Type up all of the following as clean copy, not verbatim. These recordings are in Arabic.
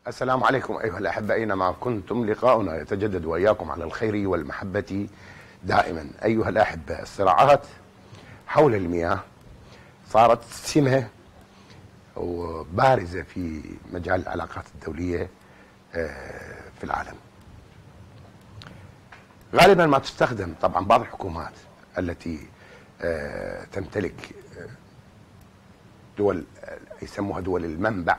السلام عليكم أيها الأحبة، أينما كنتم لقاؤنا يتجدد وإياكم على الخير والمحبة دائما. أيها الأحبة، الصراعات حول المياه صارت سمة وبارزة في مجال العلاقات الدولية في العالم. غالبا ما تستخدم طبعا بعض الحكومات التي تمتلك دول يسموها دول المنبع،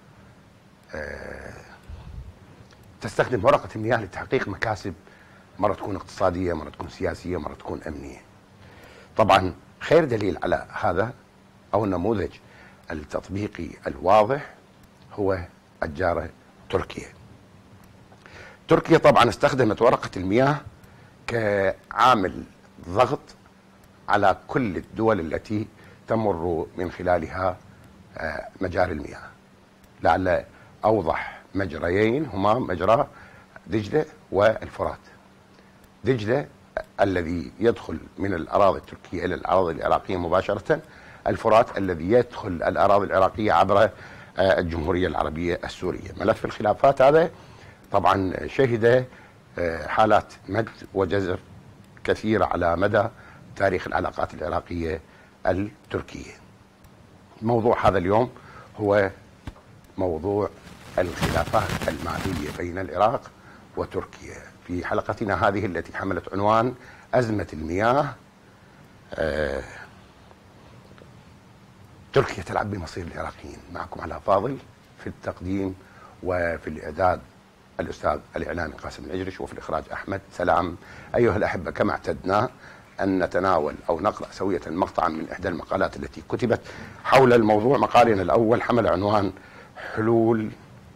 تستخدم ورقة المياه لتحقيق مكاسب، مرة تكون اقتصادية، مرة تكون سياسية، مرة تكون أمنية. طبعا خير دليل على هذا أو النموذج التطبيقي الواضح هو الجارة تركيا. تركيا طبعا استخدمت ورقة المياه كعامل ضغط على كل الدول التي تمر من خلالها مجاري المياه. لعل أوضح مجريين هما مجرى دجلة والفرات. دجلة الذي يدخل من الأراضي التركية إلى الأراضي العراقية مباشرة، الفرات الذي يدخل الأراضي العراقية عبر الجمهورية العربية السورية. ملف الخلافات هذا طبعا شهد حالات مد وجزر كثيرة على مدى تاريخ العلاقات العراقية التركية. موضوع هذا اليوم هو موضوع الخلافات المالية بين العراق وتركيا في حلقتنا هذه التي حملت عنوان أزمة المياه. تركيا تلعب بمصير العراقيين. معكم علاء فاضل في التقديم وفي الإعداد الأستاذ الإعلامي قاسم العجرش، وفي الإخراج أحمد سلام. أيها الأحبة، كما اعتدنا أن نتناول أو نقرأ سوية مقطعا من إحدى المقالات التي كتبت حول الموضوع. مقالنا الأول حمل عنوان حلول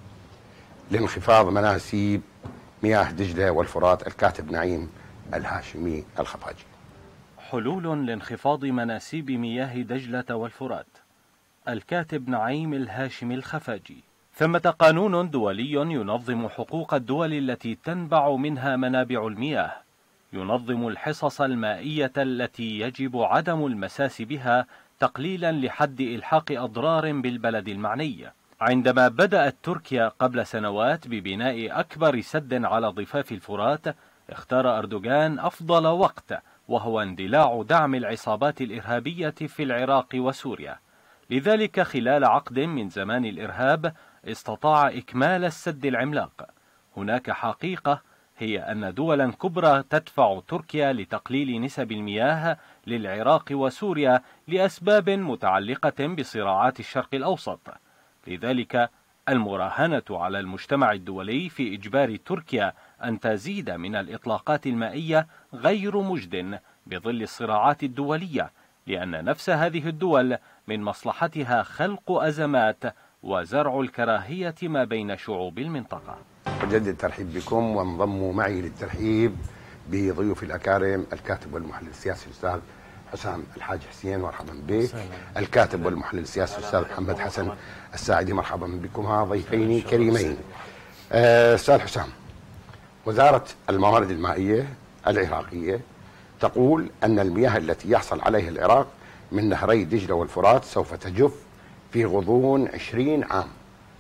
لانخفاض مناسيب مياه دجلة والفرات، الكاتب نعيم الهاشمي الخفاجي. حلول لانخفاض مناسيب مياه دجلة والفرات، الكاتب نعيم الهاشمي الخفاجي. ثمة قانون دولي ينظم حقوق الدول التي تنبع منها منابع المياه، ينظم الحصص المائية التي يجب عدم المساس بها تقليلا لحد إلحاق أضرار بالبلد المعني. عندما بدأت تركيا قبل سنوات ببناء أكبر سد على ضفاف الفرات، اختار أردوغان أفضل وقت، وهو اندلاع دعم العصابات الإرهابية في العراق وسوريا. لذلك خلال عقد من زمان الإرهاب استطاع إكمال السد العملاق. هناك حقيقة، هي أن دولا كبرى تدفع تركيا لتقليل نسب المياه للعراق وسوريا لأسباب متعلقة بصراعات الشرق الأوسط. لذلك المراهنة على المجتمع الدولي في إجبار تركيا أن تزيد من الإطلاقات المائية غير مجد بظل الصراعات الدولية، لأن نفس هذه الدول من مصلحتها خلق أزمات وزرع الكراهية ما بين شعوب المنطقة. أجدد الترحيب بكم، وانضموا معي للترحيب بضيوف الأكارم الكاتب والمحلل السياسي الأستاذ حسام الحاج حسين، مرحبا بك. الكاتب والمحلل السياسي الأستاذ محمد حسن الساعدي، مرحبا بكما ضيفين كريمين. أستاذ حسام، وزارة الموارد المائية العراقية تقول أن المياه التي يحصل عليها العراق من نهري دجلة والفرات سوف تجف في غضون 20 عام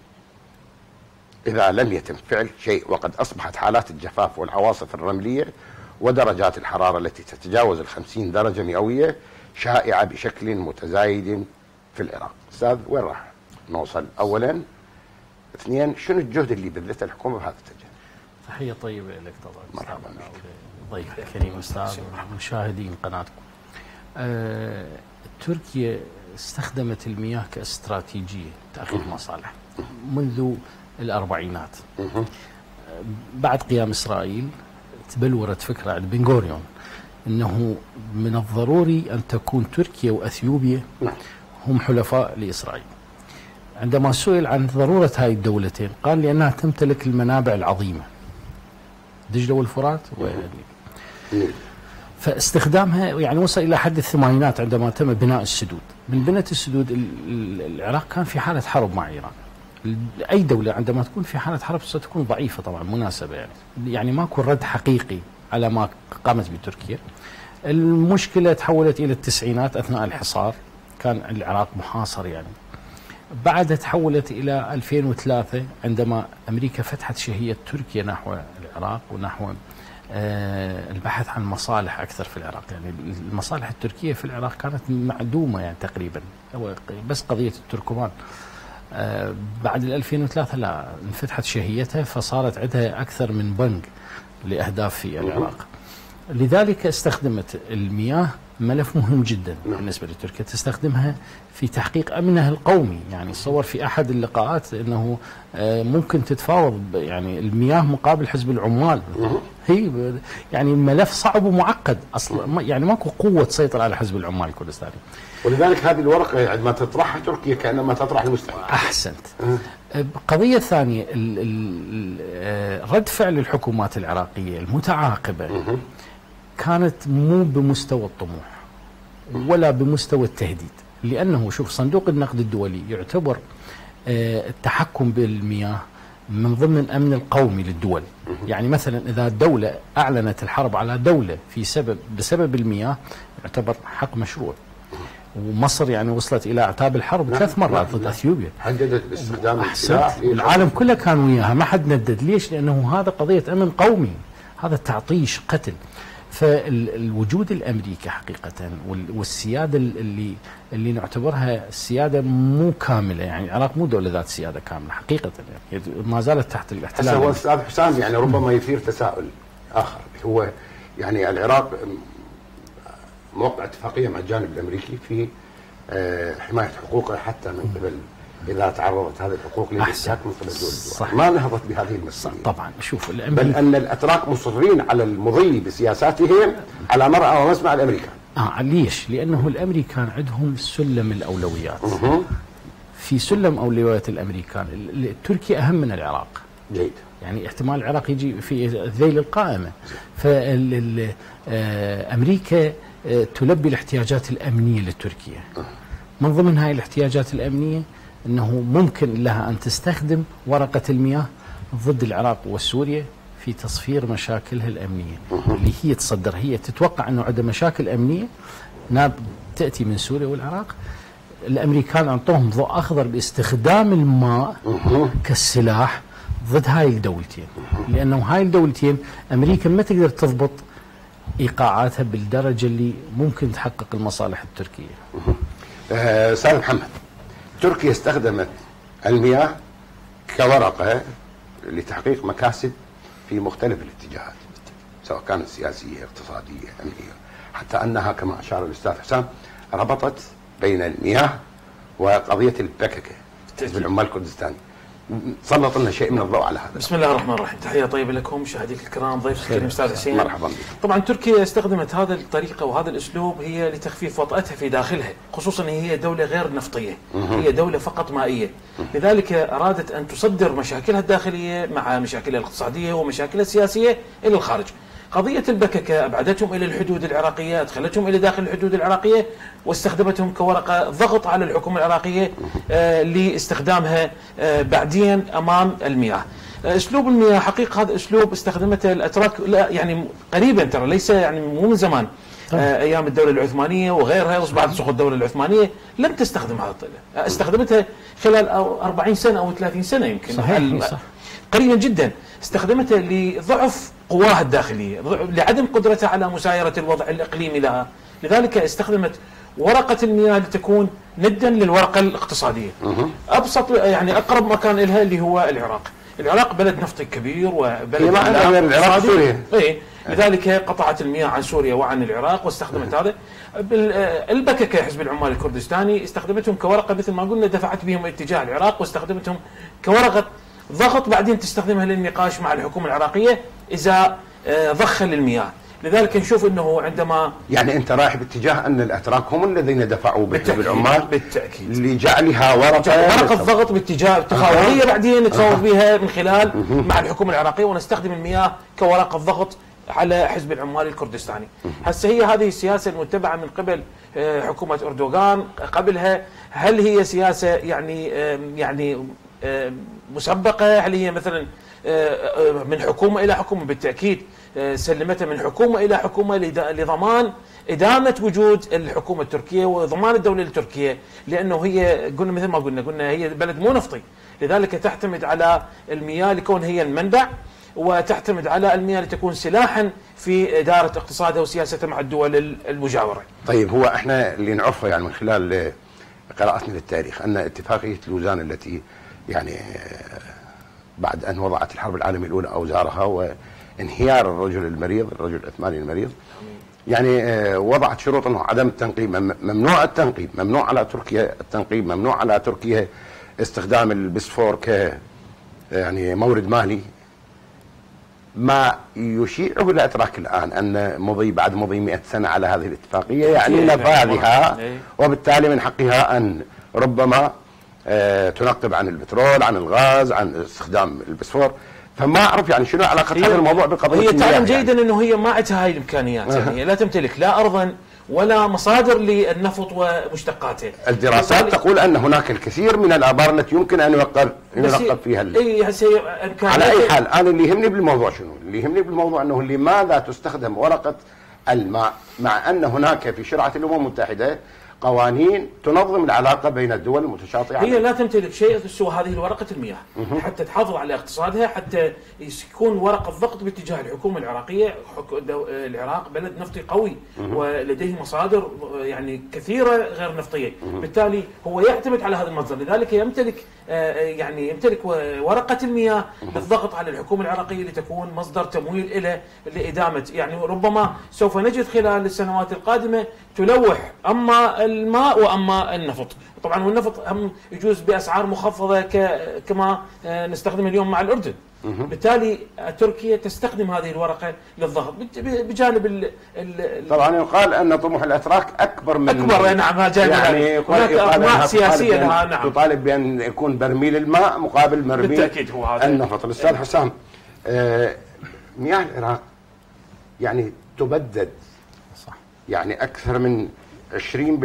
إذا لم يتم فعل شيء، وقد أصبحت حالات الجفاف والعواصف الرملية ودرجات الحرارة التي تتجاوز 50 درجة مئوية شائعة بشكل متزايد في العراق. أستاذ، وين راح نوصل؟ أولا، اثنين، شنو الجهد اللي بذلته الحكومة بهذا الاتجاه؟ تحية طيبة لك طبعا. مرحبا بك. ضيف الكريم أستاذ ومشاهدين قناتكم. تركيا استخدمت المياه كاستراتيجية تأخير مصالح منذ الأربعينات. بعد قيام إسرائيل تبلورت فكرة عند بن غوريون أنه من الضروري أن تكون تركيا وأثيوبيا هم حلفاء لإسرائيل. عندما سئل عن ضرورة هاي الدولتين قال لأنها تمتلك المنابع العظيمة دجلة والفرات فاستخدامها يعني وصل إلى حد الثمانينات عندما تم بناء السدود. من بنت السدود العراق كان في حالة حرب مع إيران. أي دولة عندما تكون في حالة حرب ستكون ضعيفة طبعا مناسبة، يعني ماكو رد حقيقي على ما قامت بتركيا. المشكلة تحولت إلى التسعينات أثناء الحصار، كان العراق محاصر يعني بعدها تحولت إلى 2003 عندما أمريكا فتحت شهية تركيا نحو العراق ونحو البحث عن مصالح أكثر في العراق. يعني المصالح التركية في العراق كانت معدومة يعني تقريبا، بس قضية التركمان. بعد 2003 لا، انفتحت شهيتها فصارت عندها أكثر من بنك لأهداف في العراق. لذلك استخدمت المياه ملف مهم جدا بالنسبة لتركيا، تستخدمها في تحقيق أمنها القومي. يعني صور في أحد اللقاءات أنه ممكن تتفاوض يعني المياه مقابل حزب العمال. هي يعني الملف صعب ومعقد أصلا، يعني ماكو قوة تسيطر على حزب العمال الكردستاني. ولذلك هذه الورقة عندما تطرحها تركيا كأنما تطرح المستحيل. أحسنت. قضية ثانية، رد فعل الحكومات العراقية المتعاقبة كانت مو بمستوى الطموح ولا بمستوى التهديد. لأنه شوف، صندوق النقد الدولي يعتبر التحكم بالمياه من ضمن الأمن القومي للدول. يعني مثلا إذا الدولة أعلنت الحرب على دولة بسبب المياه يعتبر حق مشروع. ومصر يعني وصلت إلى أعتاب الحرب 3 مرات ضد أثيوبيا، حددت باستخدام السلاح. العالم كله كان وياها، ما حد ندد. ليش؟ لأنه هذا قضية أمن قومي، هذا تعطيش قتل. فالوجود الأمريكي حقيقة والسيادة اللي نعتبرها سيادة مو كاملة، يعني العراق مو دولة ذات سيادة كاملة حقيقة، يعني ما زالت تحت الاحتلال. هو أستاذ حسام يعني ربما يثير تساؤل آخر، هو يعني العراق موقع اتفاقية مع الجانب الأمريكي في حماية حقوقه حتى من قبل إذا تعرضت هذه الحقوق للانتهاك من قبل دول الدول. ما نهضت بهذه المسؤولية طبعا. شوف، بل أن الأتراك مصرين على المضي بسياساتهم على مرأى ومسمع الأمريكان. ليش؟ لأنه الأمريكان عندهم سلم الأولويات. في سلم أولويات الأمريكان تركيا أهم من العراق. جيد. يعني احتمال العراق يجي في الذيل القائمة. فأمريكا تلبي الاحتياجات الأمنية لتركيا. من ضمن هاي الاحتياجات الأمنية أنه ممكن لها أن تستخدم ورقة المياه ضد العراق وسوريا في تصفير مشاكلها الأمنية اللي هي تصدر. هي تتوقع أنه عندها مشاكل أمنية تأتي من سوريا والعراق. الأمريكان أعطوهم ضوء أخضر باستخدام الماء كالسلاح ضد هاي الدولتين، لأنه هاي الدولتين أمريكا ما تقدر تضبط إيقاعاتها بالدرجة اللي ممكن تحقق المصالح التركية. أستاذ محمد، تركيا استخدمت المياه كورقة لتحقيق مكاسب في مختلف الاتجاهات، سواء كانت سياسية، اقتصادية، أمنية، حتى أنها كما أشار الأستاذ حسام ربطت بين المياه وقضية البككة حزب العمال الكردستاني. سلط لنا شيء من الضوء على هذا. بسم الله الرحمن الرحيم. تحية طيبة لكم مشاهديك الكرام، ضيف الكريم أستاذ حسين. مرحبا بك. طبعا تركيا استخدمت هذه الطريقة وهذا الأسلوب هي لتخفيف وطأتها في داخلها، خصوصا هي دولة غير نفطية، هي دولة فقط مائية. لذلك أرادت أن تصدر مشاكلها الداخلية مع مشاكلها الاقتصادية ومشاكلها السياسية إلى الخارج. قضية البككة أبعدتهم إلى الحدود العراقية، أدخلتهم إلى داخل الحدود العراقية واستخدمتهم كورقة ضغط على الحكومة العراقية لاستخدامها بعدين أمام المياه. أسلوب المياه حقيقة هذا أسلوب استخدمته الأتراك لا يعني قريبا، ترى ليس يعني مو من زمان. أيام الدولة العثمانية وغيرها، وبعد سقوط الدولة العثمانية لم تستخدم هذا الطريقة، استخدمتها خلال 40 سنة أو 30 سنة يمكن. صحيح. قريبا جدا استخدمتها لضعف قواها الداخلية، لعدم قدرتها على مسايرة الوضع الإقليمي لها. لذلك استخدمت ورقة المياه لتكون ندا للورقة الاقتصادية. أبسط يعني أقرب مكان لها اللي هو العراق بلد نفطي كبير وبلد العراق سوريا. لذلك قطعت المياه عن سوريا وعن العراق واستخدمت هذا. البككة حزب العمال الكردستاني استخدمتهم كورقة مثل ما قلنا، دفعت بهم اتجاه العراق واستخدمتهم كورقة ضغط بعدين تستخدمها للنقاش مع الحكومة العراقية إذا ضخ المياه. لذلك نشوف أنه عندما يعني أنت رايح باتجاه أن الأتراك هم الذين دفعوا بحزب العمال بالتأكيد لجعلها ورقة ضغط باتجاه تفاوضية بعدين نتفاوض بها من خلال مع الحكومة العراقية ونستخدم المياه كورقة ضغط على حزب العمال الكردستاني. هسه هي هذه السياسة المتبعة من قبل حكومة أردوغان قبلها. هل هي سياسة يعني مسبقه، هل هي مثلا من حكومه الى حكومه؟ بالتاكيد سلمتها من حكومه الى حكومه لضمان ادامه وجود الحكومه التركيه وضمان الدوله التركيه، لانه هي قلنا مثل ما قلنا هي بلد مو نفطي، لذلك تعتمد على المياه لكون هي المنبع، وتعتمد على المياه لتكون سلاحا في اداره اقتصادها وسياستها مع الدول المجاوره. طيب، هو احنا اللي نعرفه يعني من خلال قراءتنا للتاريخ ان اتفاقيه لوزان التي يعني بعد ان وضعت الحرب العالميه الاولى اوزارها وانهيار الرجل المريض، الرجل العثماني المريض، يعني وضعت شروط انه عدم التنقيب، ممنوع التنقيب، ممنوع على تركيا التنقيب، ممنوع على تركيا استخدام البسفور ك يعني مورد مالي. ما يشيعه الاتراك الان ان بعد مضي 100 سنه على هذه الاتفاقيه يعني نفاذها، وبالتالي من حقها ان ربما تنقب عن البترول، عن الغاز، عن استخدام البسفور. فما اعرف يعني شنو علاقه هذا الموضوع بقضيه. هي تعلم جيدا يعني انه هي ما عندها هاي الامكانيات، يعني لا تمتلك لا ارضا ولا مصادر للنفط ومشتقاته. الدراسات تقول ان هناك الكثير من الابار التي يمكن ان ينقب فيها على اي حال. انا اللي يهمني بالموضوع شنو؟ اللي يهمني بالموضوع انه لماذا تستخدم ورقه الماء مع ان هناك في شرعه الامم المتحده قوانين تنظم العلاقه بين الدول المتشاطئه. هي لا تمتلك شيء سوى هذه الورقه المياه حتى تحافظ على اقتصادها، حتى يكون ورقه ضغط باتجاه الحكومه العراقيه. العراق بلد نفطي قوي ولديه مصادر يعني كثيره غير نفطيه، بالتالي هو يعتمد على هذا المصدر، لذلك يمتلك ورقه المياه للضغط على الحكومه العراقيه لتكون مصدر تمويل له لادامه. يعني ربما سوف نجد خلال السنوات القادمه تلوح اما الماء واما النفط. طبعا والنفط هم يجوز باسعار مخفضه كما نستخدم اليوم مع الاردن. بالتالي تركيا تستخدم هذه الورقه للضغط بجانب طبعا يقال ان طموح الاتراك اكبر نعم. يعني هناك اطماع سياسيه لها. نعم، تطالب بان يكون برميل الماء مقابل برميل بالتاكيد هو هذا النفط. الاستاذ حسام، مياه العراق يعني تبدد صح، يعني اكثر من 20%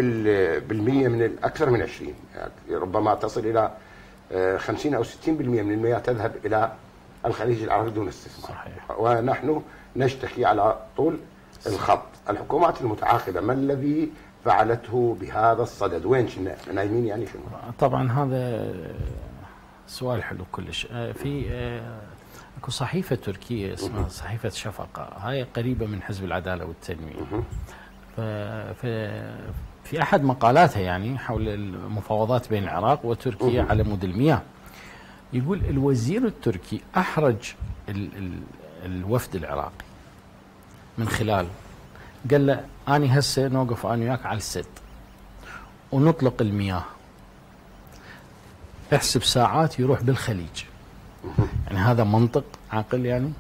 من اكثر من 20 يعني ربما تصل الى 50 او 60% من المياه تذهب الى الخليج العربي دون استثمار. صحيح. ونحن نشتكي على طول الخط. الحكومات المتعاقبه ما الذي فعلته بهذا الصدد؟ وين كنا نايمين يعني شنو؟ طبعا هذا سؤال حلو كلش. في اكو صحيفه تركيه اسمها صحيفه شفقه، هاي قريبه من حزب العداله والتنميه. في احد مقالاتها يعني حول المفاوضات بين العراق وتركيا على مود المياه، يقول الوزير التركي احرج الوفد العراقي من خلال قال له اني هسه نوقف انا وياك على السد ونطلق المياه، احسب ساعات يروح بالخليج. يعني هذا منطق عاقل يعني؟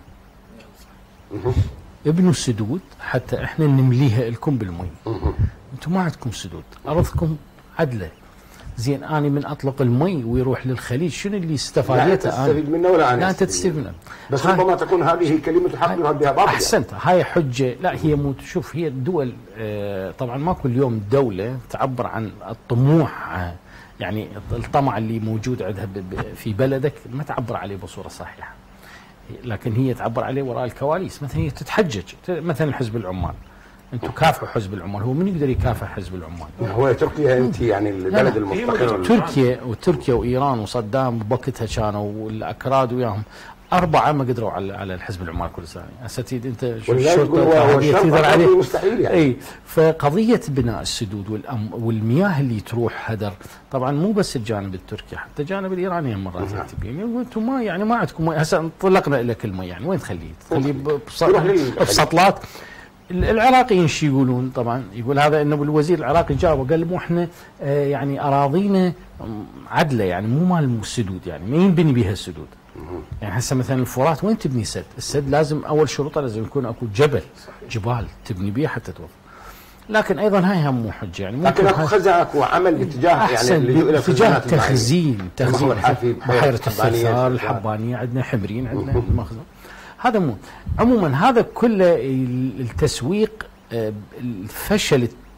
ابنوا سدود حتى احنا نمليها لكم بالمي. انتم ما عندكم سدود، ارضكم عدله. زين اني من اطلق المي ويروح للخليج شنو اللي استفادته؟ لا تستفيد منه ولا انا؟ لا انت تستفيد منه، بس ربما تكون هذه كلمه حق بها باطل. احسنت، هاي حجه. لا هي مو، شوف هي الدول طبعا ما كل يوم دوله تعبر عن الطموح، يعني الطمع اللي موجود عندها في بلدك ما تعبر عليه بصوره صحيحه، لكن هي تعبر عليه وراء الكواليس. مثلا هي تتحجج، مثلا حزب العمال، انتم كافحوا حزب العمال، هو من يقدر يكافح حزب العمال؟ هو تركيا انت يعني البلد المستقر. تركيا وايران وصدام بوقتها كانوا والاكراد وياهم 4 ما قدروا على الحزب العمال كل سنه. هسه انت شوف تقدر عليه مستحيل يعني. اي فقضيه بناء السدود والمياه اللي تروح هدر، طبعا مو بس الجانب التركي، حتى الجانب الايراني مرات تبين وانتم ما يعني ما عندكم مي. هسه طلقنا لك المي، يعني وين تخليه؟ بسطلات. العراقيين شو يقولون؟ طبعا يقول هذا انه الوزير العراقي جاوب قال مو احنا يعني اراضينا عدله، يعني مو مال السدود، يعني ما ينبني بها السدود. يعني هسه مثلا الفرات وين تبني سد؟ السد لازم اول شروطه لازم يكون اكو جبال تبني بيها حتى توفر. لكن ايضا هاي هم مو حجه، يعني لكن اكو خزان، اكو عمل باتجاه يعني اتجاه تخزين بحيره الثرثار، الحبانيه، عندنا حمرين، عندنا المخزن. هذا مو عموما، هذا كله التسويق الفشل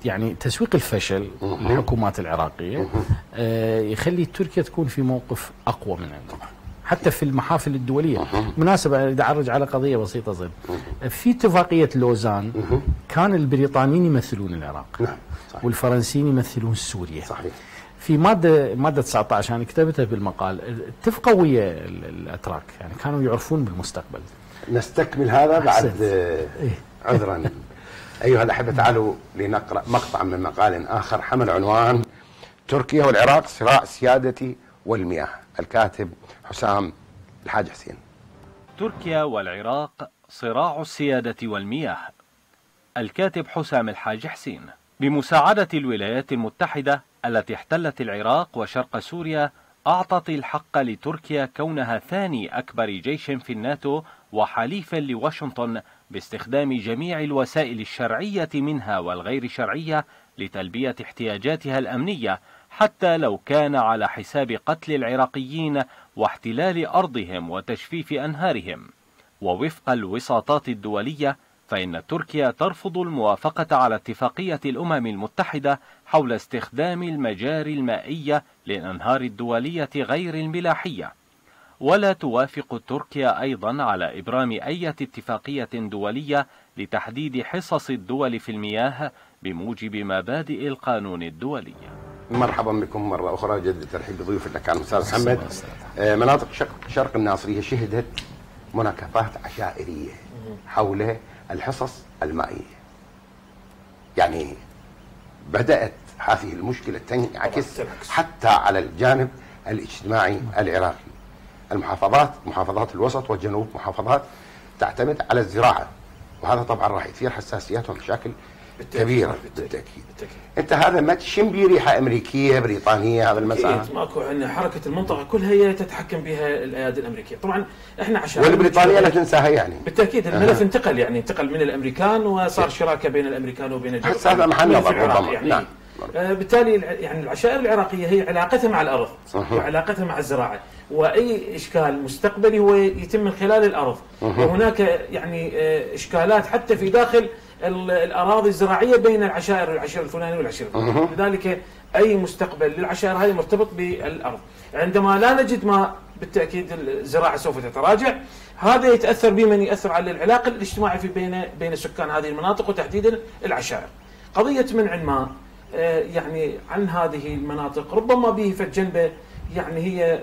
يعني تسويق الفشل للحكومات العراقية يخلي تركيا تكون في موقف أقوى من عندنا حتى في المحافل الدولية. بالمناسبة أريد أعرج على قضية بسيطة زين. في اتفاقية لوزان كان البريطانيين يمثلون العراق والفرنسيين يمثلون سوريا. صحيح. في مادة 19 أنا كتبتها بالمقال اتفقوا ويا الأتراك، يعني كانوا يعرفون بالمستقبل. نستكمل هذا بعد عذرا. أيها الأحبة تعالوا لنقرأ مقطع من مقال آخر حمل عنوان تركيا والعراق صراع السيادة والمياه، الكاتب حسام الحاج حسين. تركيا والعراق صراع السيادة والمياه، الكاتب حسام الحاج حسين. بمساعدة الولايات المتحدة التي احتلت العراق وشرق سوريا، أعطت الحق لتركيا كونها ثاني أكبر جيش في الناتو وحليفا لواشنطن باستخدام جميع الوسائل الشرعية منها والغير شرعية لتلبية احتياجاتها الأمنية، حتى لو كان على حساب قتل العراقيين واحتلال أرضهم وتجفيف أنهارهم. ووفق الوساطات الدولية فإن تركيا ترفض الموافقة على اتفاقية الأمم المتحدة حول استخدام المجاري المائية للأنهار الدولية غير الملاحية، ولا توافق تركيا أيضا على إبرام أي اتفاقية دولية لتحديد حصص الدول في المياه بموجب مبادئ القانون الدولي. مرحبا بكم مرة أخرى، جد ترحيب بضيوفنا كان أستاذ محمد. مناطق شرق الناصرية شهدت مناكفات عشائرية حول الحصص المائية، يعني بدأت هذه المشكلة تنعكس حتى على الجانب الاجتماعي العراقي. محافظات الوسط والجنوب محافظات تعتمد على الزراعة، وهذا طبعا راح يثير حساسيات ومشاكل كبيرة بالتأكيد. انت هذا ما تشم به ريحة امريكية بريطانية هذا المسألة؟ ماكو، ان حركة المنطقة كلها هي تتحكم بها الايادي الامريكية. طبعا احنا عشان والبريطانية لا تنساها يعني. بالتأكيد الملف انتقل من الامريكان وصار شراكة بين الامريكان وبين الجنوب. هذا محل نظر ربما. يعني نعم. بالتالي يعني العشائر العراقية هي علاقتها مع الأرض وعلاقتها مع الزراعة، وأي إشكال مستقبلي هو يتم من خلال الأرض. وهناك يعني إشكالات حتى في داخل الأراضي الزراعية بين العشائر الفلانية والعشائر الفلانية، لذلك أي مستقبل للعشائر هذه مرتبط بالأرض. عندما لا نجد ماء بالتأكيد الزراعة سوف تتراجع، هذا يتأثر بمن يأثر على العلاقة الاجتماعية بين سكان هذه المناطق وتحديدا العشائر. قضية منع الماء يعني عن هذه المناطق ربما به فجنبه يعني هي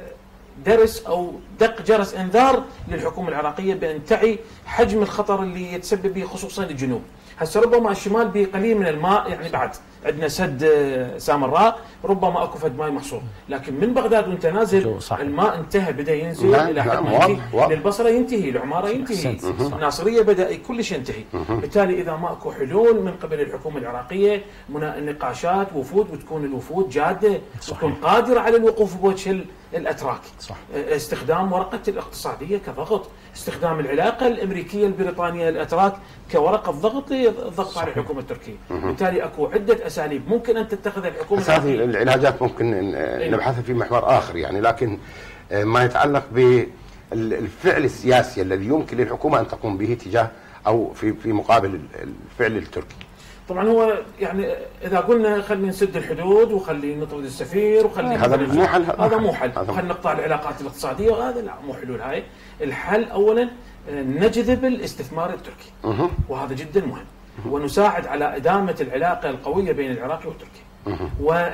درس أو دق جرس إنذار للحكومة العراقية بأن تعي حجم الخطر اللي يتسبب به خصوصا الجنوب. هسه ربما الشمال بقليل من الماء، يعني بعد عندنا سد سامراء ربما اكو فد ماء محصور، لكن من بغداد وانت نازل الماء انتهى، بدا ينزل الى حد ما ينتهي للبصره، ينتهي العماره، ينتهي الناصريه، بدا كل شيء ينتهي. بالتالي اذا ما اكو حلول من قبل الحكومه العراقيه، نقاشات وفود، وتكون الوفود جاده وتكون قادره على الوقوف بوجه الاتراك، استخدام ورقه الاقتصاديه كضغط، استخدام العلاقه الامريكيه البريطانيه الاتراك كورقه الضغط على الحكومه التركيه. بالتالي اكو عده اساليب ممكن ان تتخذها الحكومه. بس هذه العلاجات ممكن نبحثها في محور اخر يعني، لكن ما يتعلق بالفعل السياسي الذي يمكن للحكومه ان تقوم به تجاه او في مقابل الفعل التركي. طبعا هو يعني اذا قلنا خلينا نسد الحدود وخلينا نطرد السفير وخلينا هذا مو حل، هذا مو حل، خلينا نقطع العلاقات الاقتصاديه، وهذا لا مو حلول. هاي الحل اولا نجذب الاستثمار التركي، وهذا جدا مهم، ونساعد على ادامه العلاقه القويه بين العراق والتركي،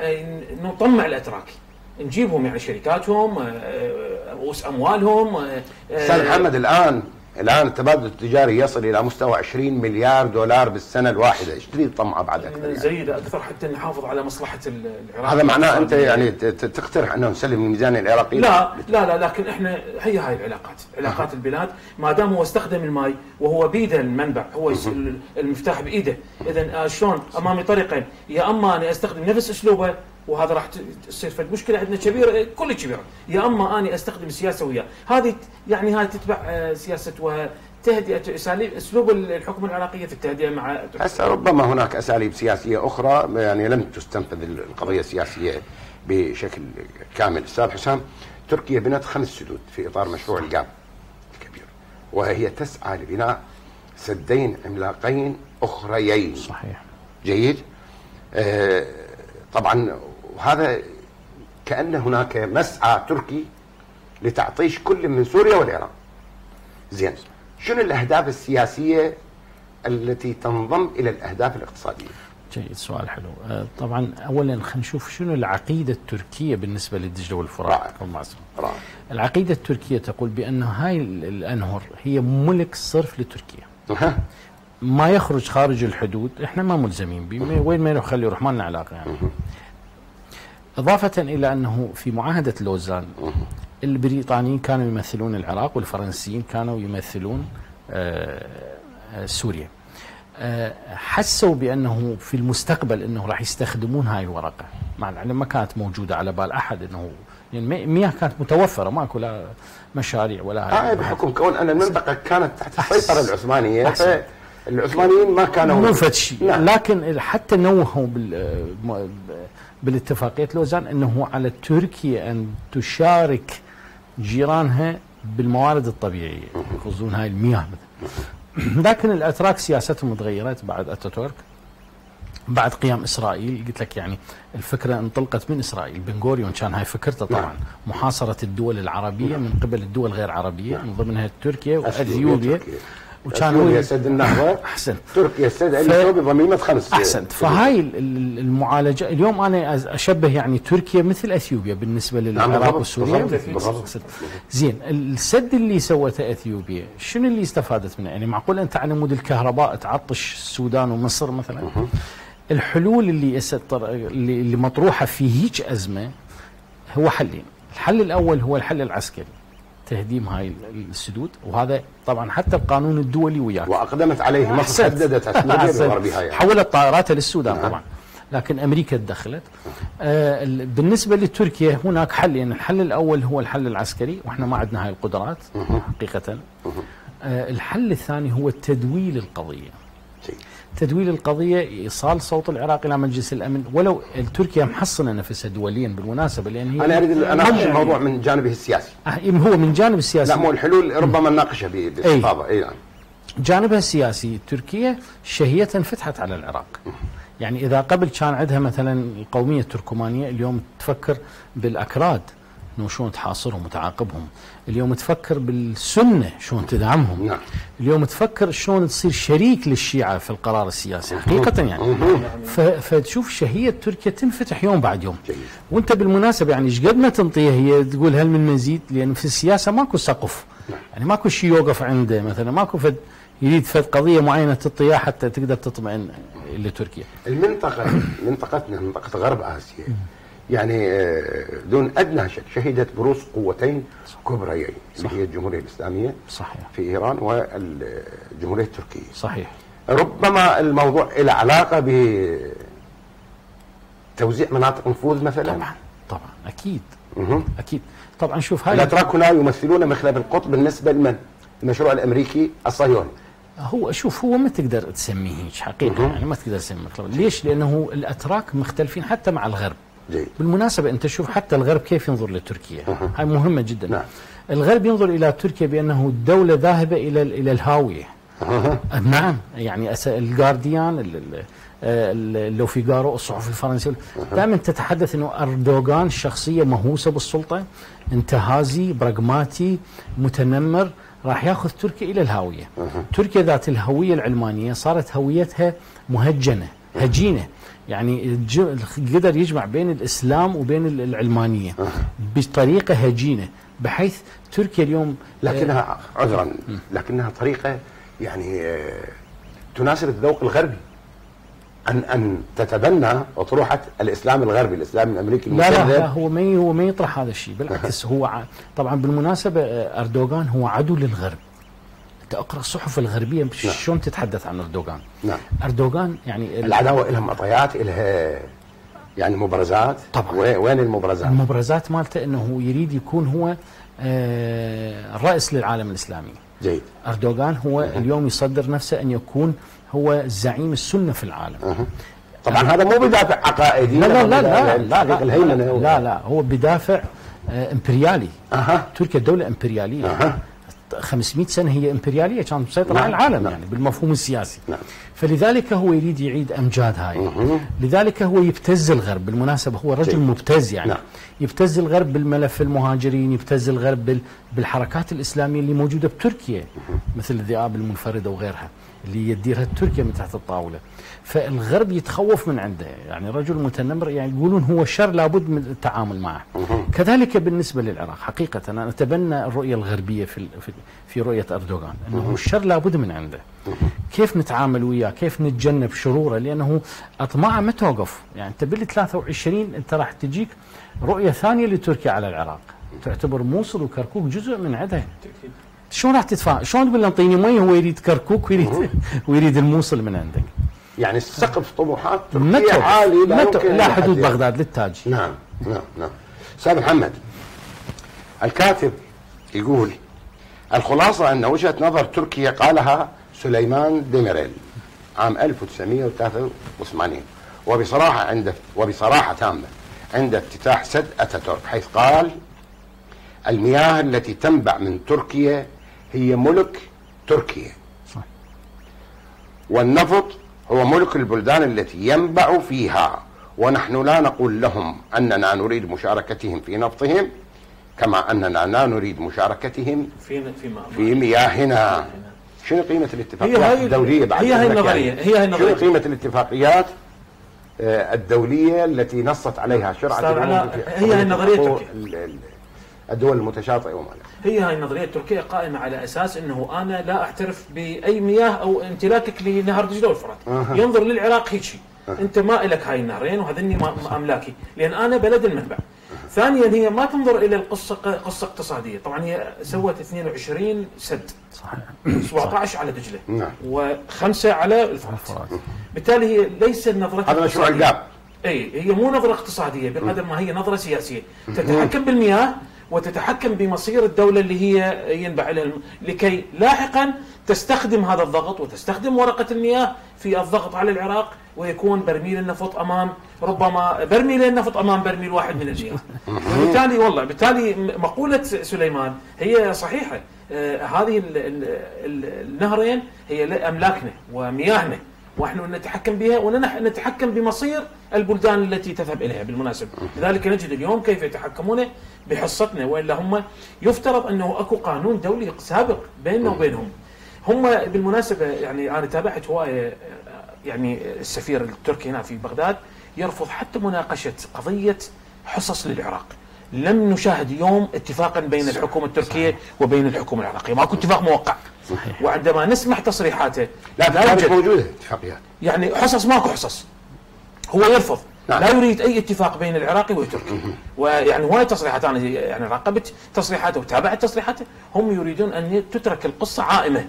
ونطمع الاتراك، نجيبهم يعني شركاتهم، رؤوس اموالهم. استاذ محمد الآن التبادل التجاري يصل إلى مستوى 20 مليار دولار بالسنة الواحدة، ايش تريد تطمع بعد أكثر؟ يعني زيادة أكثر حتى نحافظ على مصلحة العراق. هذا معناه أنت يعني تقترح أنه نسلم الميزانية العراقية؟ لا، لكن احنا هاي العلاقات، علاقات البلاد، ما دام هو استخدم الماء وهو بيده المنبع، هو المفتاح بإيده، إذا شلون أمامي طريقين، يا أما أنا أستخدم نفس أسلوبه وهذا راح تصير في المشكله عندنا كبيره، كل كبيره، يا اما اني استخدم سياسه وياه، هذه يعني هاي تتبع سياسه وتهدئه اسلوب الحكومه العراقيه في التهدئه مع هسه ربما هناك اساليب سياسيه اخرى يعني لم تستنفذ القضيه السياسيه بشكل كامل. استاذ حسام، تركيا بنت 5 سدود في اطار مشروع القاب الكبير، وهي تسعى لبناء سدين عملاقين اخريين. صحيح. جيد. طبعا وهذا كأن هناك مسعى تركي لتعطيش كل من سوريا والعراق. زين، شنو الأهداف السياسية التي تنضم إلى الأهداف الاقتصادية؟ جيد، سؤال حلو. طبعا أولا خلينا نشوف شنو العقيدة التركية بالنسبة للدجلة والفرات. رائع. العقيدة التركية تقول بأن هاي الأنهر هي ملك صرف لتركيا. ما يخرج خارج الحدود احنا ما ملزمين به، وين ما يروح خليه يروح، ما لنا علاقة يعني. إضافة إلى أنه في معاهدة لوزان البريطانيين كانوا يمثلون العراق والفرنسيين كانوا يمثلون سوريا. حسوا بأنه في المستقبل أنه راح يستخدمون هاي الورقة، مع العلم ما كانت موجودة على بال أحد، أنه يعني مياه كانت متوفرة، ماكو لا مشاريع ولا بحكم كون أن المنطقة كانت تحت السيطرة العثمانية، فالعثمانيين ما كانوا مو فد شيء. لكن حتى نوهوا بالاتفاقية لوزان أنه على تركيا أن تشارك جيرانها بالموارد الطبيعية، يقصدون هاي المياه. لكن الأتراك سياستهم تغيرت بعد أتاتورك، بعد قيام إسرائيل. قلت لك يعني الفكرة انطلقت من إسرائيل، بن غوريون كان هاي فكرته طبعا، محاصرة الدول العربية من قبل الدول غير عربية، من ضمنها تركيا وأثيوبيا، وكانوا سد النهضة. أحسنت. تركيا سد أثيوبيا بضميمة 5. أحسنت. فهاي المعالجة اليوم أنا أشبه يعني تركيا مثل أثيوبيا بالنسبة للعراق وسوريا. زين، السد اللي سوته أثيوبيا شنو اللي استفادت منه؟ يعني معقول أنت على مود الكهرباء تعطش السودان ومصر مثلا؟ الحلول اللي مطروحة في هيك أزمة هو حلين. الحل الأول هو الحل العسكري، تهديم هاي السدود، وهذا طبعا حتى القانون الدولي وياك، واقدمت عليه مصر، حددت الغربية، حولت طائراتها للسودان طبعا، لكن امريكا تدخلت. بالنسبه لتركيا هناك حلين، الحل الاول هو الحل العسكري، واحنا ما عندنا هاي القدرات حقيقه. الحل الثاني هو تدويل القضيه. تدويل القضيه، ايصال صوت العراق الى مجلس الامن، ولو تركيا محصنه نفسها دوليا بالمناسبه، لان هي انا اريد اناقش الموضوع من جانبه السياسي. هو من جانب السياسي، لا مو الحلول ربما نناقشها باستفاضه. اي نعم. جانبها السياسي، تركيا شهية انفتحت على العراق. يعني اذا قبل كان عندها مثلا القوميه التركمانيه، اليوم تفكر بالاكراد انه شلون تحاصرهم وتعاقبهم، اليوم تفكر بالسنه شلون تدعمهم. نعم. اليوم تفكر شلون تصير شريك للشيعة في القرار السياسي حقيقة يعني. فتشوف شهية تركيا تنفتح يوم بعد يوم. وانت بالمناسبة يعني ايش قد ما تنطيها هي تقول هل من مزيد، لأن في السياسة ماكو سقف، يعني ماكو شيء يوقف عنده، مثلا ماكو يريد فد قضية معينة تطيها حتى تقدر تطمئن لتركيا. منطقتنا منطقة غرب آسيا يعني دون أدنى شك شهدت بروز قوتين كبريين، اللي هي الجمهورية الإسلامية صحيح في إيران والجمهورية التركية. صحيح. ربما الموضوع له علاقة بتوزيع مناطق نفوذ مثلا. طبعا أكيد. أكيد طبعا. شوف هاي الأتراك هنا يمثلون مخلب القطب بالنسبة لمن؟ المشروع الأمريكي الصهيوني. هو شوف، هو ما تقدر تسميه هيك حقيقة، يعني ما تقدر تسميه مخلب. ليش؟ لأنه الأتراك مختلفين حتى مع الغرب. جيد. بالمناسبة أنت شوف حتى الغرب كيف ينظر لتركيا. هاي مهمة جدا. نعم. الغرب ينظر إلى تركيا بأنه دولة ذاهبة إلى الهاوية. نعم. يعني الجارديان، لو فيغارو، الصحف الفرنسية دائما تتحدث أنه أردوغان شخصية مهووسة بالسلطة، انتهازي، براغماتي، متنمر، راح ياخذ تركيا إلى الهاوية. تركيا ذات الهوية العلمانية صارت هويتها مهجنة، هجينة، يعني قدر يجمع بين الإسلام وبين العلمانية بطريقة هجينة، بحيث تركيا اليوم لكنها عذرا لكنها طريقة يعني تناسب الذوق الغربي، أن تتبنى أطروحة الإسلام الغربي، الإسلام الأمريكي المكذب. لا هو ما يطرح هذا الشيء، بالعكس. هو طبعا بالمناسبة أردوغان هو عدو للغرب. أنت أقرأ الصحف الغربية شلون تتحدث عن أردوغان. نعم. أردوغان يعني العداوة لها معطيات، لها يعني مبرزات. طبعا. وين المبرزات؟ المبرزات مالته أنه يريد يكون هو الرئيس للعالم الإسلامي. جيد. أردوغان هو اليوم يصدر نفسه أن يكون هو زعيم السنة في العالم. طبعا هذا مو بدافع عقائدي. لا هو بدافع امبريالي. تركيا دولة امبريالية. 500 سنة هي إمبريالية، كانت مسيطرة على العالم يعني بالمفهوم السياسي. فلذلك هو يريد يعيد أمجاد هاي. لذلك هو يبتز الغرب. بالمناسبة هو رجل مبتز يعني. يبتز الغرب بالملف المهاجرين، يبتز الغرب بالحركات الإسلامية اللي موجودة بتركيا مثل الذئاب المنفردة وغيرها اللي يديرها تركيا من تحت الطاولة. فالغرب يتخوف من عنده، يعني رجل متنمر، يعني يقولون هو شر لابد من التعامل معه. كذلك بالنسبة للعراق، حقيقة أنا أتبنى الرؤية الغربية في رؤية أردوغان، أنه الشر لابد من عنده. كيف نتعامل وياه، كيف نتجنب شروره، لأنه أطماعه ما توقف. يعني أنت بال23 أنت راح تجيك رؤية ثانية لتركيا على العراق، تعتبر موصل وكركوك جزء من عندها. شلون راح تدفع؟ شلون تقول له انطيني مي هو يريد كركوك ويريد الموصل من عندك؟ يعني سقف طموحات تركيا عالي لا حدود بغداد للتاج. نعم نعم نعم. استاذ محمد، الكاتب يقول الخلاصة أن وجهة نظر تركيا قالها سليمان ديميريل عام 1983 وبصراحة تامة عند افتتاح سد أتاتورك، حيث قال المياه التي تنبع من تركيا هي ملك تركيا، صح. والنفط هو ملك البلدان التي ينبع فيها، ونحن لا نقول لهم أننا نريد مشاركتهم في نفطهم كما أننا لا نريد مشاركتهم في مياهنا. شنو قيمة الاتفاقيات الدولية بعد؟ هي هاي النظرية. شنو قيمة الاتفاقيات الدولية التي نصت عليها شرعة هي هاي النظرية الدول المتشاطئة وما هي هاي النظرية التركية قائمة على أساس أنه أنا لا أعترف بأي مياه أو امتلاكك لنهر دجلة والفرات. ينظر للعراق هيك شيء، أنت ما إلك هاي النهرين وهذني أملاكي لأن أنا بلد المنبع. ثانيا هي ما تنظر إلى القصة قصة اقتصادية. طبعا هي سوت 22 سد، 17 على دجلة و5 على الفرات. بالتالي هي ليس نظرتها هذا مشروع الجاب. هي مو نظرة اقتصادية بقدر ما هي نظرة سياسية تتحكم بالمياه وتتحكم بمصير الدولة اللي هي ينبع لها لكي لاحقا تستخدم هذا الضغط وتستخدم ورقة المياه في الضغط على العراق، ويكون برميل النفط أمام ربما برميل النفط أمام برميل واحد من الجهات. وبالتالي بالتالي مقولة سليمان هي صحيحة. هذه النهرين هي أملاكنا ومياهنا ونحن نتحكم بها ونتحكم بمصير البلدان التي تذهب إليها بالمناسبة. لذلك نجد اليوم كيف يتحكمون بحصتنا، وإلا هم يفترض أنه أكو قانون دولي سابق بيننا وبينهم. هم بالمناسبة يعني أنا تابعت هواية، يعني السفير التركي هنا في بغداد يرفض حتى مناقشة قضية حصص للعراق. لم نشاهد يوم اتفاقا بين الحكومة التركية وبين الحكومة العراقية، ماكو اتفاق موقع. صحيح. وعندما نسمع تصريحاته لا يوجد موجودة اتفاقيات، يعني حصص ماكو حصص، هو يرفض. نعم. لا يريد اي اتفاق بين العراقي والتركي. ويعني هواي تصريحات انا يعني راقبت تصريحاته وتابعت تصريحاته، هم يريدون ان تترك القصه عائمه،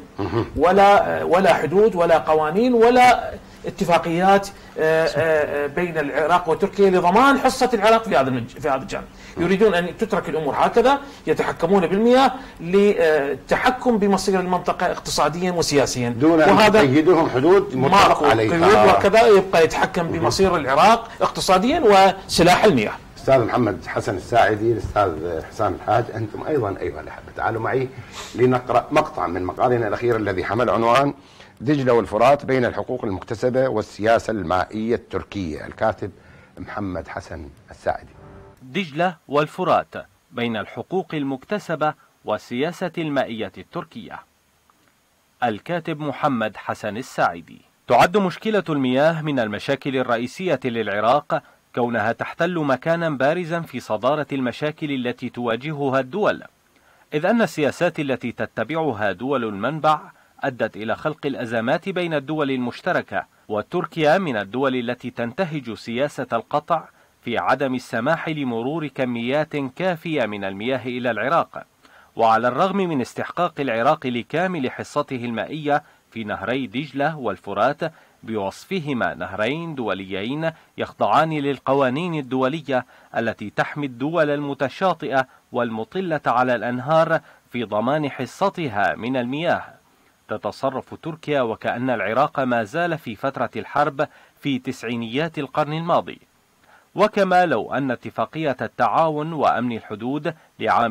ولا حدود ولا قوانين ولا اتفاقيات بين العراق وتركيا لضمان حصه العراق في هذا الجانب. يريدون ان تترك الامور هكذا، يتحكمون بالمياه للتحكم بمصير المنطقه اقتصاديا وسياسيا، دون ان تقيدهم حدود متفق عليها، وكذا يبقى يتحكم بمصير العراق اقتصاديا وسلاح المياه. استاذ محمد حسن الساعدي، الاستاذ حسام الحاج، انتم ايضا ايها الاحبه تعالوا معي لنقرا مقطع من مقالنا الاخير الذي حمل عنوان دجلة والفرات بين الحقوق المكتسبة والسياسة المائية التركية. الكاتب محمد حسن الساعدي. دجلة والفرات بين الحقوق المكتسبة والسياسة المائية التركية. الكاتب محمد حسن الساعدي. تعد مشكلة المياه من المشاكل الرئيسية للعراق، كونها تحتل مكانا بارزا في صدارة المشاكل التي تواجهها الدول، إذ أن السياسات التي تتبعها دول المنبع أدت إلى خلق الأزمات بين الدول المشتركة، وتركيا من الدول التي تنتهج سياسة القطع في عدم السماح لمرور كميات كافية من المياه إلى العراق. وعلى الرغم من استحقاق العراق لكامل حصته المائية في نهري دجلة والفرات بوصفهما نهرين دوليين يخضعان للقوانين الدولية التي تحمي الدول المتشاطئة والمطلة على الأنهار في ضمان حصتها من المياه، تتصرف تركيا وكأن العراق ما زال في فترة الحرب في تسعينيات القرن الماضي. وكما لو أن اتفاقية التعاون وأمن الحدود لعام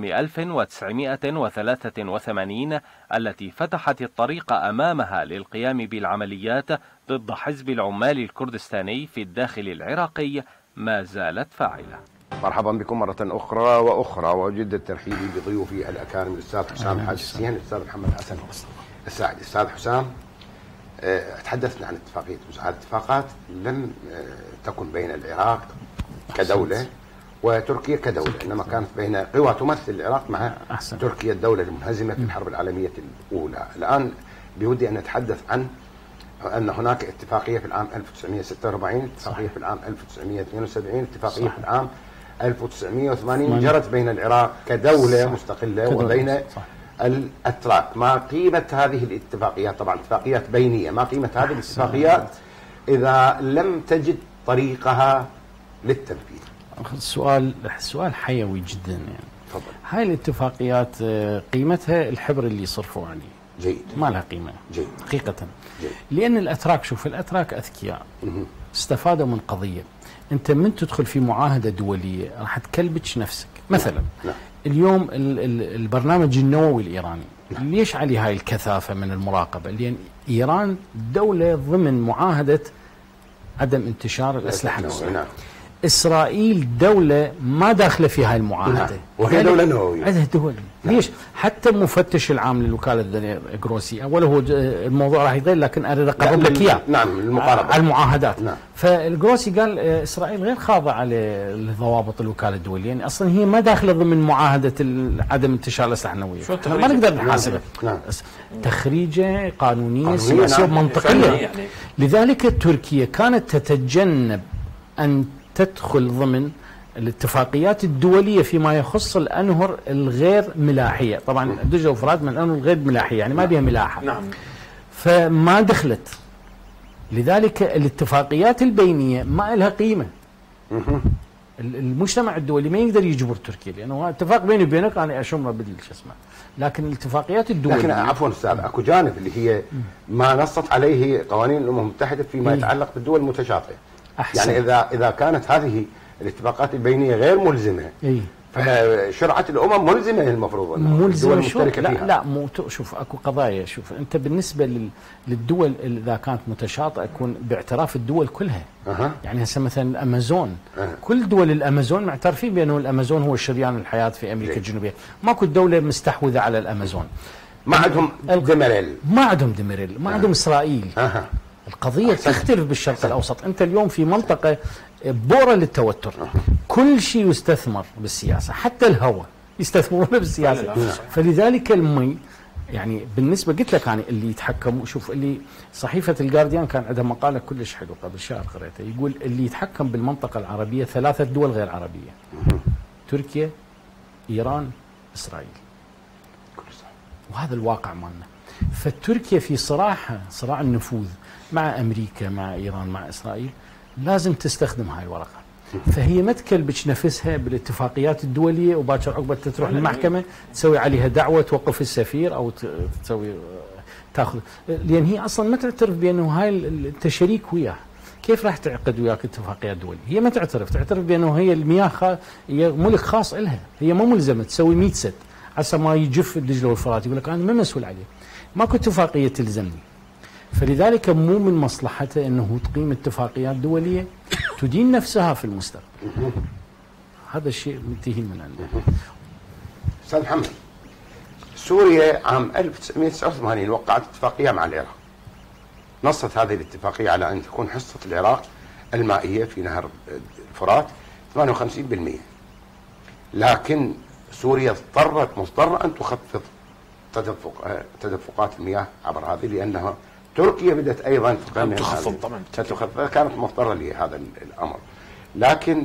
1983 التي فتحت الطريق أمامها للقيام بالعمليات ضد حزب العمال الكردستاني في الداخل العراقي ما زالت فاعلة. مرحبا بكم مرة أخرى وأجد الترحيب بضيوفي الأكارم الأستاذ حسام حاج حسين، الأستاذ محمد حسن الساعدي. أستاذ حسام، تحدثنا عن اتفاقية هذه الاتفاقات لم تكن بين العراق كدولة وتركيا كدولة، إنما كانت بين قوى تمثل العراق مع تركيا الدولة المنهزمة في الحرب العالمية الأولى. الآن بودي أن نتحدث عن أن هناك اتفاقية في العام 1946، اتفاقية في العام 1972، اتفاقية في العام 1980 جرت بين العراق كدولة مستقلة وبين الأتراك. ما قيمة هذه الاتفاقيات؟ طبعا اتفاقيات بينية. ما قيمة هذه الاتفاقيات إذا لم تجد طريقها للتنفيذ؟ سؤال حيوي جدا يعني. تفضل. هاي الاتفاقيات قيمتها الحبر اللي يصرفوا عليه. جيد. ما لها قيمة. جيد. حقيقة. جيد. لأن الأتراك، شوف، الأتراك أذكياء، استفادوا من قضية. أنت من تدخل في معاهدة دولية راح تكلبش نفسك. مثلا اليوم البرنامج النووي الإيراني ليش عليه هاي الكثافة من المراقبة؟ لأن إيران دولة ضمن معاهدة عدم انتشار الأسلحة النووية. إسرائيل دولة ما داخلة في هاي المعاهدة، وهي دولة نووية. عندها دول. ليش؟ حتى المفتش العام للوكالة جروسي، أولا هو الموضوع راح يتغير لكن أريد أقرب لك إياه. نعم، المقاربة على المعاهدات. نعم. فالجروسي قال إسرائيل غير خاضعة لضوابط الوكالة الدولية، يعني أصلا هي ما داخلة ضمن معاهدة عدم انتشار الأسلحة النووية. ما نقدر نحاسبها. نعم. تخريجة قانونية سياسية منطقية. يعني. لذلك تركيا كانت تتجنب أن تدخل ضمن الاتفاقيات الدولية فيما يخص الأنهر الغير ملاحية. طبعا دجلة وفرات من الأنهر الغير ملاحية، يعني ما بها ملاحة. نعم. فما دخلت. لذلك الاتفاقيات البينية ما لها قيمة. المجتمع الدولي ما يقدر يجبر تركيا، لأنه اتفاق بيني وبينك أنا أشمره بدل شو اسمه. لكن الاتفاقيات الدولية، لكن عفوا أستاذ، أكو جانب اللي هي ما نصت عليه قوانين الأمم المتحدة فيما يتعلق بالدول المتشاطئة. أحسن. يعني إذا كانت هذه الاتفاقات البينية غير ملزمة، فشرعة الأمم ملزمة المفروض ملزمة. الدول المشتركة فيها. لا مو شوف، اكو قضايا. شوف انت بالنسبة للدول اذا كانت متشاطئة يكون باعتراف الدول كلها. يعني هسه مثلا الامازون، كل دول الامازون معترفين بانه الامازون هو شريان الحياة في امريكا الجنوبية. ماكو دولة مستحوذة على الامازون. ما عندهم دمريل، ما عندهم اسرائيل. القضية تختلف بالشرق الأوسط. أنت اليوم في منطقة بورة للتوتر، كل شيء يستثمر بالسياسة، حتى الهواء يستثمرون بالسياسة. فلذلك المي، يعني بالنسبة قلت لك يعني اللي يتحكم، شوف اللي صحيفة الجارديان كان عندها مقالة كلش حلو قبل شهر قريتها، يقول اللي يتحكم بالمنطقة العربية 3 دول غير عربية: تركيا، إيران، إسرائيل. وهذا الواقع مالنا. فتركيا في صراع النفوذ مع أمريكا، مع إيران، مع إسرائيل، لازم تستخدم هاي الورقة. فهي ما تكلبش نفسها بالاتفاقيات الدولية وباكر عقبة تروح للمحكمة تسوي عليها دعوة توقف السفير أو تسوي تاخذ، لأن هي أصلا ما تعترف بأنه هاي أنت شريك وياه. كيف راح تعقد وياك اتفاقيات دولية؟ هي ما تعترف بأنه هي المياه هي ملك خاص إلها، هي مو ملزمة تسوي 100 سد عسى ما يجف الدجلة والفرات يقول لك أنا ما مسؤول عليه، ماكو اتفاقية تلزمني. فلذلك مو من مصلحته أنه تقيم اتفاقيات دولية تدين نفسها في المستقبل. هذا الشيء منتهي من عنده. أستاذ محمد، سوريا عام 1989 وقعت اتفاقية مع العراق، نصت هذه الاتفاقية على أن تكون حصة العراق المائية في نهر الفرات 58%، لكن سوريا مضطرة أن تخفض تدفقات المياه عبر هذه، لأنها تركيا بدأت أيضا تخفض. طبعا تخفض، كانت مضطرة لهذا الأمر. لكن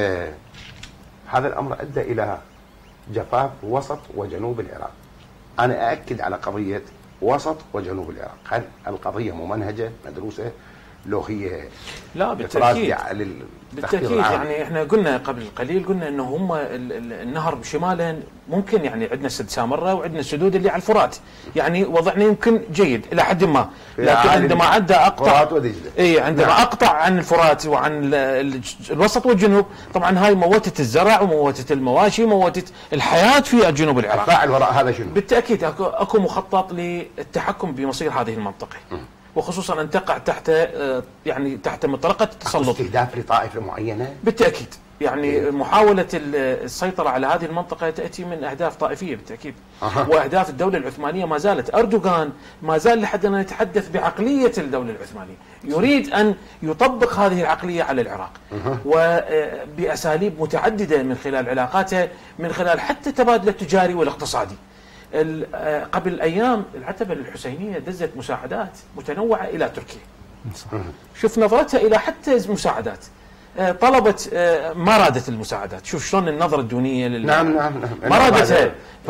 هذا الأمر أدى إلى جفاف وسط وجنوب العراق. أنا أأكد على قضية وسط وجنوب العراق، هل القضية ممنهجة مدروسة لو هي لا بالتاكيد بالتاكيد يعني احنا قلنا قبل قليل قلنا انه هم النهر شمالا ممكن يعني عندنا سد سامره وعندنا السدود اللي على الفرات، يعني وضعنا يمكن جيد الى حد ما، لكن عندما عدى اقطع عندما اقطع عن الفرات وعن الوسط والجنوب طبعا هاي موتت الزرع وموتت المواشي وموتت الحياه في الجنوب العراقي. الفاعل وراء هذا شنو؟ بالتاكيد اكو مخطط للتحكم بمصير هذه المنطقه، وخصوصا ان تقع تحت يعني تحت مطرقه التسلط. استهداف لطائفه معينه؟ بالتاكيد، يعني محاوله السيطره على هذه المنطقه تاتي من اهداف طائفيه بالتاكيد. واهداف الدوله العثمانيه ما زالت، اردوغان ما زال لحد ان نتحدث بعقليه الدوله العثمانيه، يريد ان يطبق هذه العقليه على العراق وباساليب متعدده من خلال علاقاته، من خلال حتى تبادل التجاري والاقتصادي. قبل ايام العتبه الحسينيه دزت مساعدات متنوعه الى تركيا. شوف نظرتها الى حتى مساعدات، طلبت ما رادت المساعدات، شوف شلون النظره الدونيه نعم ما رادتها،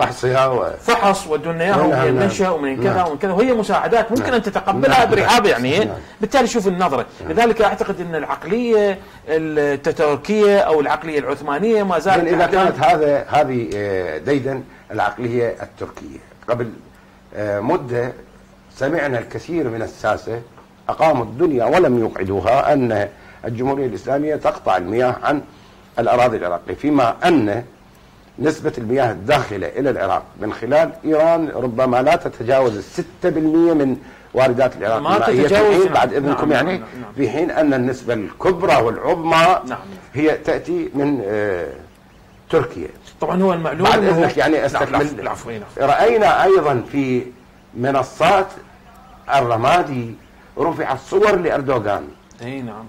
فحص ودونا اياها ومن المنشا ومن كذا ومن كذا، وهي مساعدات ممكن ان تتقبلها برحابه يعني. بالتالي شوف النظره، لذلك اعتقد ان العقليه التركيه او العقليه العثمانيه ما زالت. اذا كانت هذه ديدا العقليه التركيه، قبل مده سمعنا الكثير من الساسه اقاموا الدنيا ولم يقعدوها ان الجمهوريه الاسلاميه تقطع المياه عن الاراضي العراقيه، فيما ان نسبة المياه الداخلة إلى العراق من خلال إيران ربما لا تتجاوز 6% من واردات العراق ما تتجاوز. بعد إذنكم يعني في حين أن النسبة الكبرى والعظمى هي تأتي من تركيا. طبعا هو المعلوم بعد إذنك يعني أستكمل. رأينا أيضا في منصات الرمادي رفعت صور لأردوغان. أي نعم.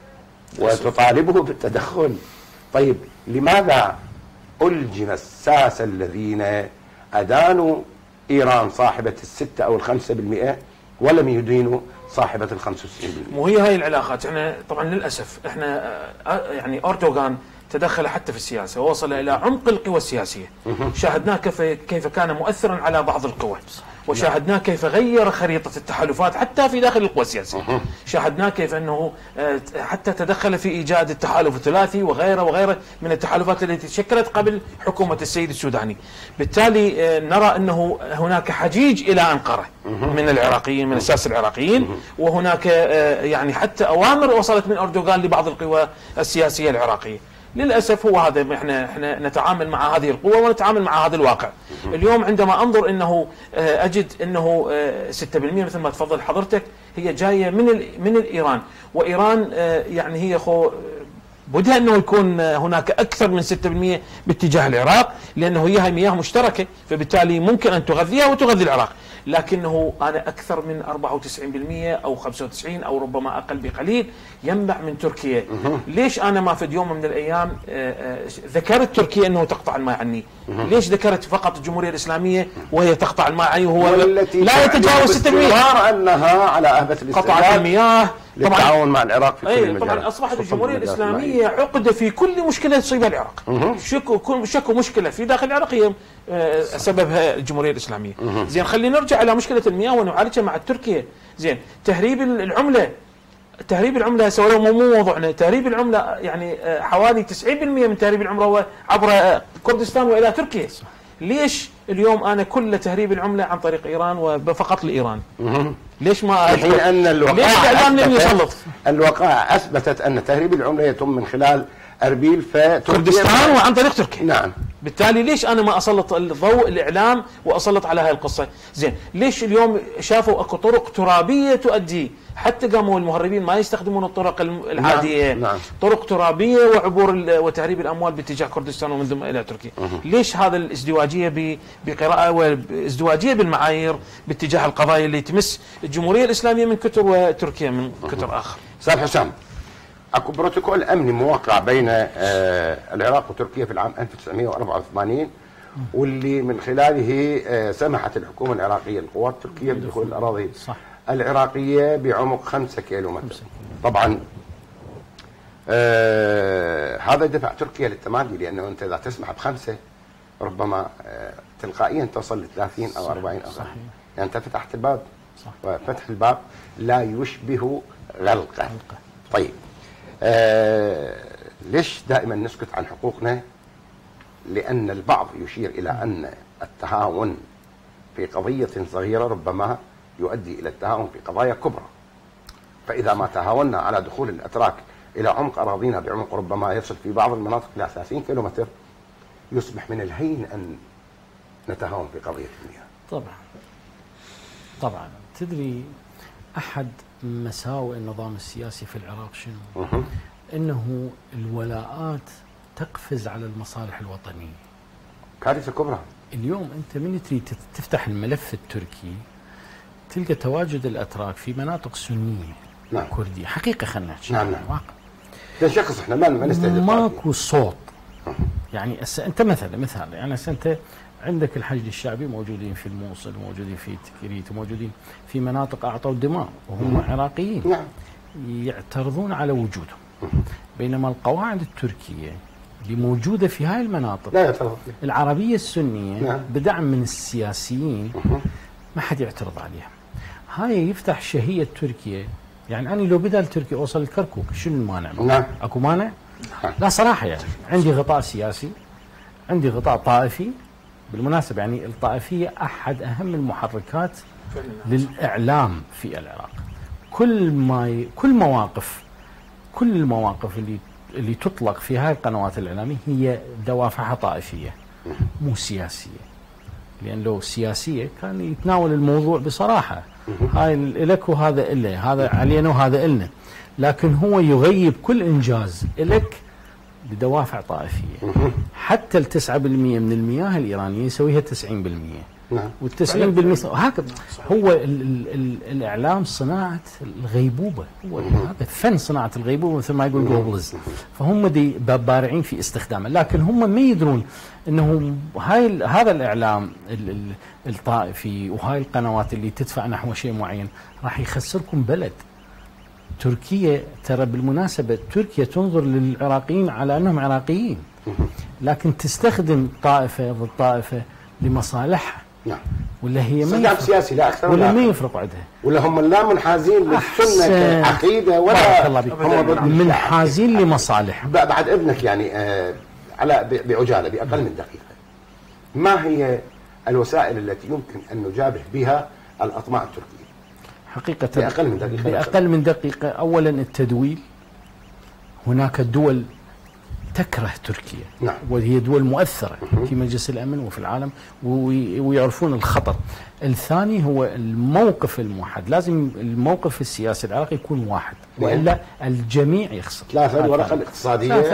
وتطالبه بالتدخل. طيب لماذا ألجم الساسة الذين أدانوا إيران صاحبة 6 أو 5% ولم يدينوا صاحبة 95%؟ مو هي هاي العلاقات. احنا طبعا للأسف احنا يعني أردوغان تدخل حتى في السياسة ووصل إلى عمق القوى السياسية. شاهدناه كيف كان مؤثرا على بعض القوى، وشاهدناه كيف غير خريطة التحالفات حتى في داخل القوى السياسية. شاهدناه كيف أنه حتى تدخل في إيجاد التحالف الثلاثي وغيره من التحالفات التي تشكلت قبل حكومة السيد السوداني. بالتالي نرى أنه هناك حجيج إلى أنقرة من العراقيين، من الساسة العراقيين، وهناك يعني حتى أوامر وصلت من أردوغان لبعض القوى السياسية العراقية. للأسف هو هذا، احنا نتعامل مع هذه القوة ونتعامل مع هذا الواقع. اليوم عندما انظر انه اجد انه 6% مثل ما تفضل حضرتك هي جاية من الإيران، وإيران يعني هي بدها انه يكون هناك اكثر من 6% باتجاه العراق، لانه هي هاي مياه مشتركة، فبالتالي ممكن ان تغذيها وتغذي العراق. لكنه أنا أكثر من 94% أو 95 أو ربما أقل بقليل ينبع من تركيا. ليش أنا ما في يوم من الأيام ذكرت تركيا أنه تقطع الماء عني؟ ليش ذكرت فقط الجمهورية الإسلامية وهي تقطع الماء عني وهو لا يتجاوز 6%؟ أنها على أهبة قطع المياه للتعاون مع العراق في كل المجالات. طبعا أصبحت الجمهورية الإسلامية عقدة في كل مشكلة تصيبها العراق. شكو مشكلة في داخل العراق هي سببها الجمهورية الإسلامية. زين، خلينا نرجع على مشكلة المياه ونعالجها مع تركيا. زين، تهريب العملة سواء مو موضوعنا. تهريب العملة يعني حوالي 90% من تهريب العملة هو عبر كردستان وإلى تركيا. ليش اليوم أنا كل تهريب العملة عن طريق إيران وفقط لإيران؟ ليش ما حين أن الوقائع أثبتت أن تهريب العملة يتم من خلال أربيل كردستان وعن طريق تركيا. نعم. بالتالي ليش أنا ما أسلط الضوء الإعلام وأسلط على هاي القصة؟ زين، ليش اليوم شافوا أكو طرق ترابية تؤدي، حتى قاموا المهربين ما يستخدمون الطرق العادية. نعم. طرق ترابية وعبور وتهريب الأموال باتجاه كردستان ومن ثم إلى تركيا. ليش هذا الازدواجية بقراءة وازدواجية بالمعايير باتجاه القضايا اللي تمس الجمهورية الإسلامية من كتر وتركيا من كتر آخر؟ أستاذ حسام، اكو بروتوكول امني موقع بين العراق وتركيا في العام 1984 واللي من خلاله سمحت الحكومه العراقيه القوات التركيه بدخول الاراضي العراقيه بعمق 5 كيلومتر. طبعا هذا دفع تركيا للتمادي، لانه انت اذا تسمح ب5 ربما تلقائيا توصل ل 30 او 40 او يعني انت فتحت الباب صح. وفتح الباب لا يشبه غلقه. طيب ليش دائما نسكت عن حقوقنا؟ لأن البعض يشير إلى أن التهاون في قضية صغيرة ربما يؤدي إلى التهاون في قضايا كبرى. فإذا ما تهاونا على دخول الأتراك إلى عمق أراضينا بعمق ربما يصل في بعض المناطق إلى 30 كيلومتر، يصبح من الهين أن نتهاون في قضية المياه. طبعا تدري أحد مساوئ النظام السياسي في العراق شنو؟ أنه الولاءات تقفز على المصالح الوطنية. كارثة كبرى. اليوم أنت من تريد تفتح الملف التركي تلقى تواجد الأتراك في مناطق سنية. نعم. كردية حقيقة. خلنا نحكي نعم. واقع. شخص احنا ما نستهدف ماكو صوت. يعني أنت مثال يعني أنت عندك الحشد الشعبي موجودين في الموصل، موجودين في تكريت، موجودين في مناطق أعطوا دماء وهم عراقيين. نعم. يعترضون على وجودهم، بينما القواعد التركية اللي موجودة في هاي المناطق لا يعترض العربية السنية. نعم. بدعم من السياسيين ما حد يعترض عليها. هاي يفتح شهية تركيا. يعني أنا لو بدال تركيا أوصل الكركوك شنو المانع؟ نعم. أكو مانع؟ لا صراحة. يعني عندي غطاء سياسي، عندي غطاء طائفي. بالمناسبة يعني الطائفية أحد أهم المحركات للإعلام في العراق. كل المواقف اللي تطلق في هاي القنوات الإعلامية هي دوافعها طائفية مو سياسية. لأن لو سياسية كان يتناول الموضوع بصراحة، هاي لك وهذا إله، هذا علينا وهذا إلنا. لكن هو يغيب كل إنجاز لك بدوافع طائفية. حتى 9% من المياه الإيرانية يسويها 90%. نعم. وال90% هكذا. هو الإعلام صناعة الغيبوبة، هو هذا فن صناعة الغيبوبة مثل ما يقول جوبلز. فهم دي بارعين في استخدامه، لكن هم ما يدرون أنه هذا الإعلام الطائفي وهاي القنوات اللي تدفع نحو شيء معين راح يخسركم بلد. تركيا ترى بالمناسبة تركيا تنظر للعراقيين على أنهم عراقيين، لكن تستخدم طائفة ضد طائفة لمصالحها. نعم. ولا هي ما سياسي لا أكثر ولا ما يفرق عندها، ولا هم لا منحازين للسنة كعقيدة ولا هم ضد منحازين لمصالح. بعد ابنك يعني على بعجالة بأقل من دقيقة، ما هي الوسائل التي يمكن أن نجابه بها الأطماع التركية؟ حقيقة بأقل من دقيقة. أولا التدويل. هناك دول تكره تركيا. نعم. وهي دول مؤثرة في مجلس الأمن وفي العالم ويعرفون الخطر. الثاني هو الموقف الموحد. لازم الموقف السياسي العراقي يكون واحد، وإلا الجميع يخسر. الورقة الاقتصادية.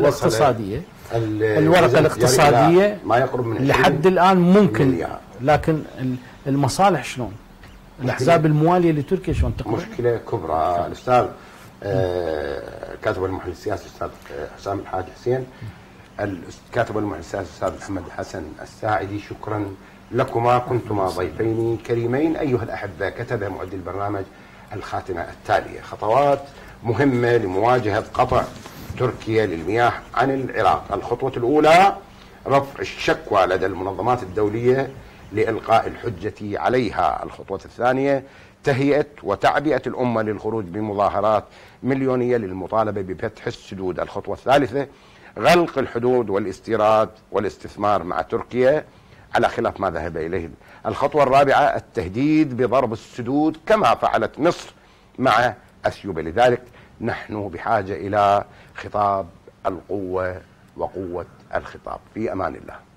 الورقة الاقتصادية ما يقرب من لحد الآن ممكن، لكن المصالح شلون؟ الأحزاب الموالية لتركيا شلون تقبل؟ مشكلة كبرى. الأستاذ كاتب المحلل السياسي الأستاذ حسام الحاج حسين، كاتب المحلل السياسي الأستاذ محمد الحسن الساعدي، شكرا لكما، كنتما ضيفين كريمين. أيها الأحبة، كتب معد البرنامج الخاتمة التالية: خطوات مهمة لمواجهة قطع تركيا للمياه عن العراق. الخطوة الأولى رفع الشكوى لدى المنظمات الدولية لإلقاء الحجة عليها. الخطوة الثانية تهيئة وتعبئة الأمة للخروج بمظاهرات مليونية للمطالبة بفتح السدود. الخطوة الثالثة غلق الحدود والاستيراد والاستثمار مع تركيا على خلاف ما ذهب إليه. الخطوة الرابعة التهديد بضرب السدود كما فعلت مصر مع أثيوبيا. لذلك نحن بحاجة إلى خطاب القوة وقوة الخطاب. في أمان الله.